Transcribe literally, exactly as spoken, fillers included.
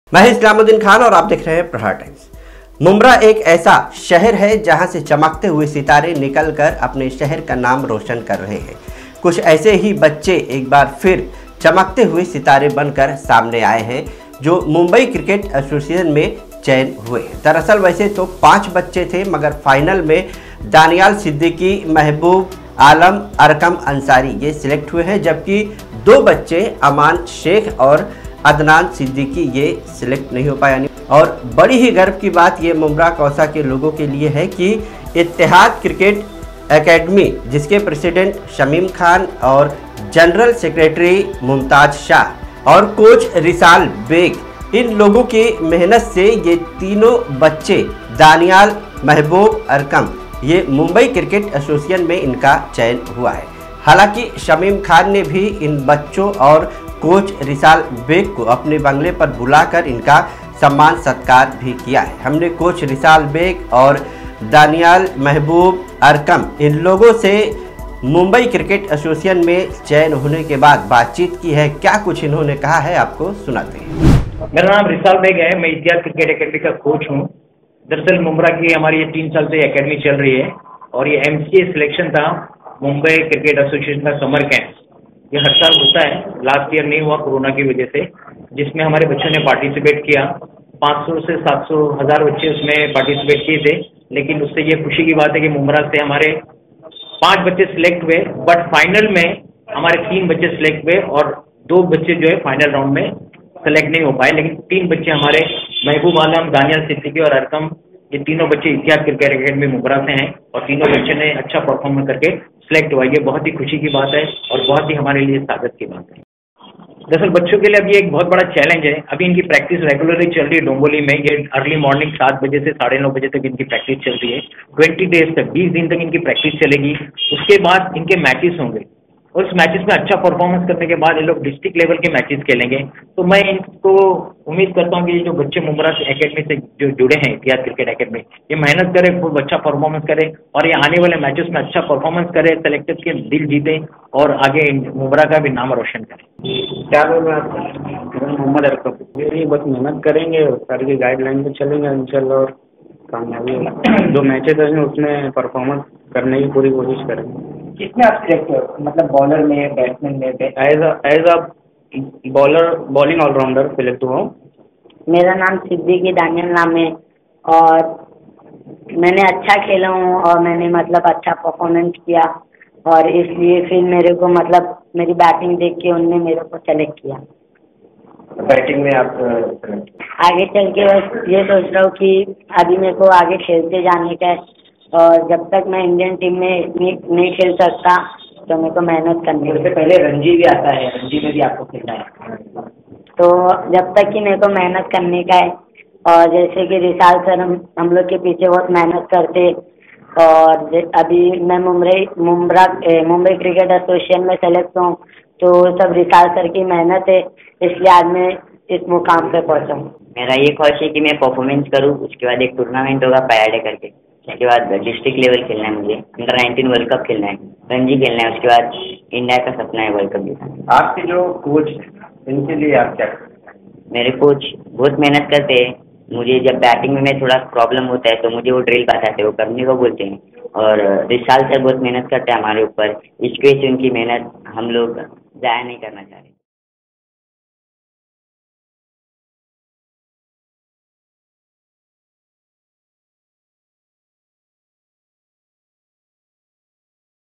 मैं इस्लामुद्दीन खान और आप देख रहे हैं प्रहार टाइम्स। मुंब्रा एक ऐसा शहर है जहां से चमकते हुए सितारे निकलकर अपने शहर का नाम रोशन कर रहे हैं। कुछ ऐसे ही बच्चे एक बार फिर चमकते हुए सितारे बनकर सामने आए हैं जो मुंबई क्रिकेट एसोसिएशन में चयन हुए हैं। दरअसल वैसे तो पाँच बच्चे थे, मगर फाइनल में दानियाल सिद्दीकी, महबूब आलम, अरकम अंसारी ये सिलेक्ट हुए हैं, जबकि दो बच्चे अमान शेख और अदनान सिद्दीकी ये सिलेक्ट नहीं हो पाया। और बड़ी ही गर्व की बात ये मुंब्रा कौसा के लोगों के लिए है कि इत्तेहाद क्रिकेट एकेडमी, जिसके प्रेसिडेंट शमीम खान और जनरल सेक्रेटरी मुमताज शाह और कोच रिसाल बेग, इन लोगों की मेहनत से ये तीनों बच्चे दानियाल, महबूब, अरकम, ये मुंबई क्रिकेट एसोसिएशन में इनका चयन हुआ है। हालांकि शमीम खान ने भी इन बच्चों और कोच रिसाल बेग को अपने बंगले पर बुलाकर इनका सम्मान सत्कार भी किया है। हमने कोच रिसाल बेग और दानियाल, महबूब, अरकम इन लोगों से मुंबई क्रिकेट एसोसिएशन में चयन होने के बाद बातचीत की है। क्या कुछ इन्होंने कहा है आपको सुनाते हैं। मेरा नाम रिसाल बेग है, मैं इत्तेहाद क्रिकेट एकेडमी का कोच हूँ। दरअसल मुंब्रा की हमारी ये तीन साल से एकेडमी चल रही है और ये एम सी ए सिलेक्शन था, मुंबई क्रिकेट एसोसिएशन का समर कैंप। ये हर साल होता है, लास्ट ईयर नहीं हुआ कोरोना की वजह से, जिसमें हमारे बच्चों ने पार्टिसिपेट किया। पाँच सौ से सात सौ हज़ार बच्चे उसमें पार्टिसिपेट किए थे, लेकिन उससे ये खुशी की बात है कि मुंब्रा से हमारे पाँच बच्चे सिलेक्ट हुए, बट फाइनल में हमारे तीन बच्चे सिलेक्ट हुए और दो बच्चे जो है फाइनल राउंड में सेलेक्ट नहीं हो पाए। लेकिन तीन बच्चे हमारे महबूब आलम, दानियाल सिद्दीकी और अरकम, ये तीनों बच्चे इत्तेहाद क्रिकेट एकेडमी मुंब्रा से हैं और तीनों बच्चों ने अच्छा परफॉर्मेंस करके सिलेक्ट हुआ। ये बहुत ही खुशी की बात है और बहुत ही हमारे लिए स्वागत की बात है। दरअसल बच्चों के लिए अभी एक बहुत बड़ा चैलेंज है। अभी इनकी प्रैक्टिस रेगुलरली चल रही है डोंबोली में। ये अर्ली मॉर्निंग सात बजे से साढ़े नौ बजे तक इनकी प्रैक्टिस चल रही है। ट्वेंटी डेज तक, बीस दिन तक इनकी प्रैक्टिस चलेगी। उसके बाद इनके मैचेस होंगे और इस मैचेस में अच्छा परफॉर्मेंस करने के बाद ये लोग डिस्ट्रिक्ट लेवल के मैचेस खेलेंगे। तो मैं इनको उम्मीद करता हूँ कि ये जो बच्चे मुंब्रा से एकेडमी से जो जुड़े हैं, इत्तेहाद क्रिकेट एकेडमी, ये मेहनत करें, खूब अच्छा परफॉर्मेंस करें और ये आने वाले मैचेस में अच्छा परफॉर्मेंस करें, सेलेक्टर्स के दिल जीतें और आगे मुंब्रा का भी नाम रोशन करें। क्या बोल मोहम्मद अरकम, ये बस मेहनत करेंगे, सर की गाइडलाइन पे चलेंगे इंशाल्लाह और कामयाबी जो मैचेस हैं उसमें परफॉर्मेंस करने की पूरी कोशिश करेंगे। किसमें आप सिलेक्ट हो, मतलब बॉलर में, बैट्समैन में? As as a bowler, bowling allrounder select हुआ हूँ। मेरा नाम सिद्दीकी दानियाल नाम है और मैंने अच्छा खेला हूँ और मैंने मतलब अच्छा परफॉर्मेंस किया और इसलिए फिर मेरे को मतलब मेरी बैटिंग देख के उनने मेरे को सेलेक्ट किया। बैटिंग में आप आगे चल के बस ये सोच रहा हूँ कि अभी मेरे को आगे खेलते जाने का है और जब तक मैं इंडियन टीम में नहीं खेल सकता तो मेरे को मेहनत करनी है। उससे पहले रणजी भी आता है, रणजी में भी आपको खेलना है, तो जब तक कि मेरे को मेहनत करने का है। और जैसे कि रिसाल सर हम हम लोग के पीछे बहुत मेहनत करते और अभी मैं मुंबई मुंब्रा मुंबई क्रिकेट एसोसिएशन में सेलेक्ट हूँ, तो सब रिसाल सर की मेहनत है, इसलिए आज मैं इस मुकाम पे पहुँचा हूँ। मेरा ये ख्वाहिश है कि मैं परफॉर्मेंस करूँ, उसके बाद एक टूर्नामेंट होगा पैराडे करके, उसके बाद डिस्ट्रिक्ट लेवल खेलना है, मुझे अंडर नाइनटीन वर्ल्ड कप खेलना है, रणजी खेलना है, उसके बाद इंडिया का सपना है वर्ल्ड कप जीतना। आपके जो कोच इनके लिए आप क्या करते हैं? मेरे कोच बहुत मेहनत करते हैं। मुझे जब बैटिंग में थोड़ा प्रॉब्लम होता है तो मुझे वो ड्रिल बताते हैं, वो करने को बोलते हैं। और रिसाल सर बहुत मेहनत करते हैं हमारे ऊपर, इसकी वजह से उनकी मेहनत हम लोग ज़ाया नहीं करना चाहते।